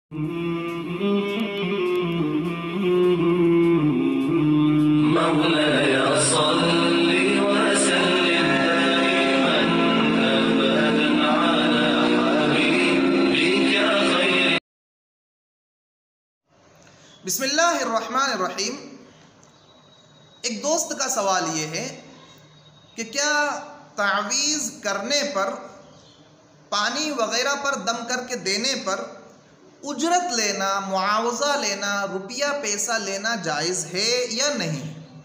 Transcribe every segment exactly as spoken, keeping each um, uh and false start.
مولاي صل وسلم دائما أبدا على حبيبك خير. बिस्मिल्लाहिर्रहमानिर्रहीम। एक दोस्त का सवाल ये है कि क्या तावीज़ करने पर, पानी वगैरह पर दम करके देने पर उजरत लेना, मुआवजा लेना, रुपया पैसा लेना जायज़ है या नहीं?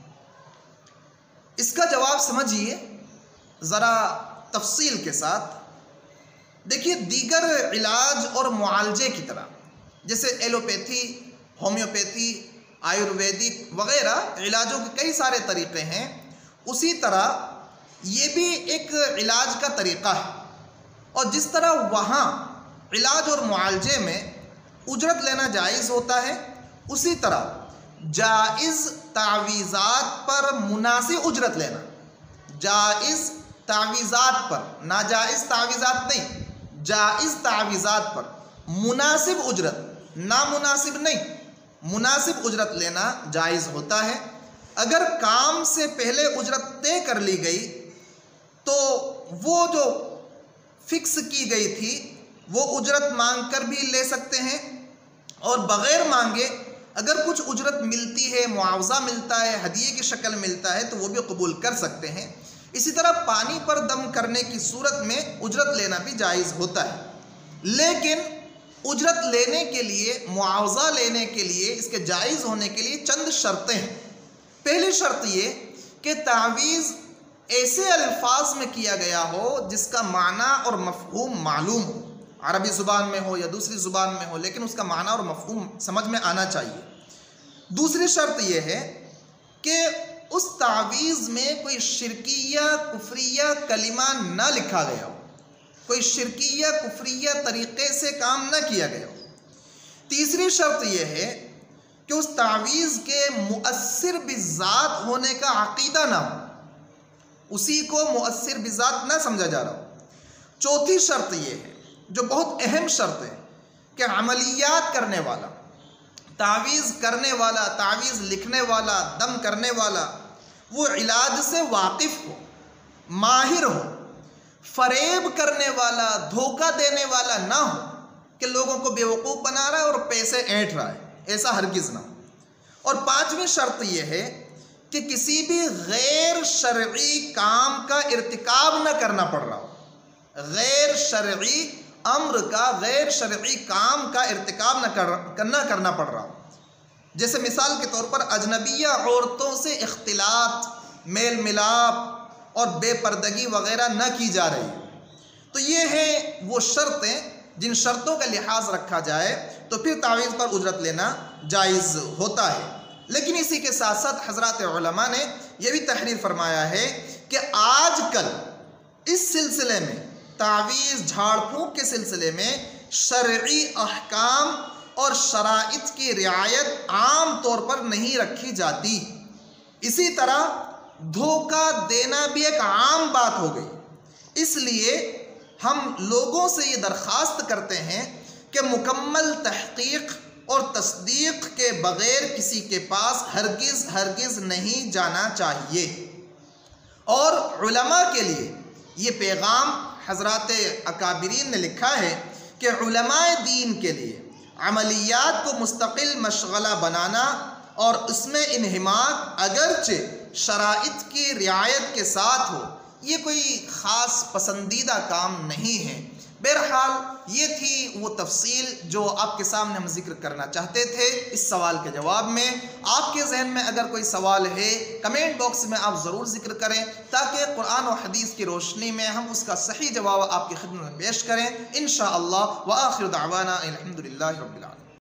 इसका जवाब समझिए ज़रा तफसील के साथ। देखिए, दीगर इलाज और मुआलजे की तरह जैसे एलोपैथी, होम्योपैथी, आयुर्वेदिक वगैरह इलाजों के कई सारे तरीक़े हैं, उसी तरह ये भी एक इलाज का तरीक़ा है। और जिस तरह वहाँ इलाज और मुआलजे में उजरत लेना जायज़ होता है, उसी तरह जायज़ तावीज़ात पर मुनासिब उजरत लेना, जायज़ तावीज़ात पर, नाजायज़ तावीज़ात नहीं, जायज़ तावीज़ात पर मुनासिब उजरत, नामुनासिब नहीं, मुनासिब उजरत लेना जायज़ होता है। अगर काम से पहले उजरत तय कर ली गई तो वो जो फिक्स की गई थी वो उजरत मांग कर भी ले सकते हैं, और बग़ैर मांगे अगर कुछ उजरत मिलती है, मुआवजा मिलता है, हदिये की शक्ल मिलता है, तो वो भी कबूल कर सकते हैं। इसी तरह पानी पर दम करने की सूरत में उजरत लेना भी जायज़ होता है। लेकिन उजरत लेने के लिए, मुआवजा लेने के लिए, इसके जायज़ होने के लिए चंद शर्तें हैं। पहली शर्त ये कि तावीज़ ऐसे अल्फाज में किया गया हो जिसका माना और मफ़हूम मालूम हो, अरबी ज़ुबान में हो या दूसरी ज़ुबान में हो, लेकिन उसका माना और मफ़हूम समझ में आना चाहिए। दूसरी शर्त यह है कि उस तावीज़ में कोई शिरकिया कुफरिया कलिमा ना लिखा गया हो, कोई शिरकिया कुफरिया तरीक़े से काम न किया गया हो। तीसरी शर्त यह है कि उस तावीज़ के मुअस्सिर बिज़ात होने का अक़ीदा ना हो, उसी को मुअस्सिर बिज़ात ना समझा जा रहा हो। चौथी शर्त यह है, जो बहुत अहम शर्त है, कि अमलियात करने वाला, तावीज़ करने वाला, तावीज़ लिखने वाला, दम करने वाला, वो इलाज से वाकिफ़ हो, माहिर हो, फरेब करने वाला, धोखा देने वाला ना हो कि लोगों को बेवकूफ़ बना रहा है और पैसे ऐंठ रहा है, ऐसा हरगिज़ ना हो। और पांचवी शर्त यह है कि किसी भी गैर शरई काम का इर्तिकाब न करना पड़ रहा हो, गैर शरई अम्र का, गैर शरई काम का इर्तिकाब न कर करना करना पड़ रहा हो। जैसे मिसाल के तौर पर अजनबिया औरतों से इख्तिलात, मेल मिलाप और बेपर्दगी वगैरह न की जा रही। तो ये हैं वो शर्तें जिन शर्तों का लिहाज रखा जाए तो फिर तावीज़ पर उजरत लेना जायज़ होता है। लेकिन इसी के साथ साथ हज़रात उलमा ने यह भी तहरीर फरमाया है कि आजकल इस सिलसिले में, तावीज़ झाड़ फूँक के सिलसिले में शरई अहकाम और शराइत की रियायत आम तौर पर नहीं रखी जाती। इसी तरह धोखा देना भी एक आम बात हो गई। इसलिए हम लोगों से ये दरख्वास्त करते हैं कि मुकम्मल तहक़ीक़ और तस्दीक़ के बग़ैर किसी के पास हरगिज़ हरगिज़ नहीं जाना चाहिए। और उलमा के लिए ये पैगाम हज़रात अकाबिरीन ने लिखा है कि उलमाए दीन के लिए अमलियात को मुस्तकिल मशगला बनाना और उसमें इन्हिमाक अगरचे शराइत की रियायत के साथ हो, ये कोई ख़ास पसंदीदा काम नहीं है। बहरहाल ये थी वो तफसील जो आपके सामने हम जिक्र करना चाहते थे इस सवाल के जवाब में। आपके जहन में अगर कोई सवाल है, कमेंट बॉक्स में आप ज़रूर जिक्र करें ताकि कुरान और हदीस की रोशनी में हम उसका सही जवाब आपकी खिदमत में पेश करें इंशाअल्लाह। व आखिर दावाना अल्हम्दुलिल्लाहि रब्बिल आलमीन।